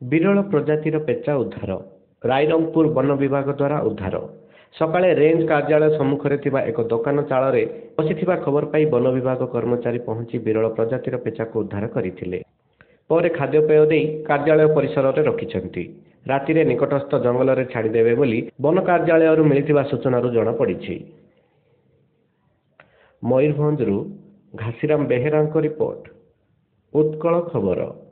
ବିରଳ ପ୍ରଜାତିର ପେଚା ଉଦ୍ଧାର। ରାଇରଙ୍ଗପୁର ବନ ବିଭାଗ ଦ୍ୱାରା ଉଦ୍ଧାର। ସକାଳେ ରେଞ୍ଜ କାର୍ଯ୍ୟାଳୟ ସମ୍ମୁଖରେ ଥିବା ଏକ ଦୋକାନ ଚାଳରେ ବସିଥିବା ଖବର ପାଇ ବନ ବିଭାଗ କର୍ମଚାରୀ ପହଞ୍ଚି ବିରଳ ପ୍ରଜାତିର ପେଚାକୁ ଉଦ୍ଧାର କରିଥିଲେ। ପରେ ଖାଦ୍ୟପେୟ ଦେଇ କାର୍ଯ୍ୟାଳୟ ପରିସରରେ ରଖିଛନ୍ତି। ରାତିରେ ନିକଟସ୍ଥ ଜଙ୍ଗଲରେ ଛାଡ଼ିଦେବେ ବୋଲି ବନ କାର୍ଯ୍ୟାଳୟରୁ ମିଳିଥିବା ସୂଚନାରୁ ଜଣାପଡ଼ିଛି। ମୟୂରଭଞ୍ଜରୁ ଘାସିରାମ ବେହେରାଙ୍କ ରିପୋର୍ଟ, ଉତ୍କଳ ଖବର।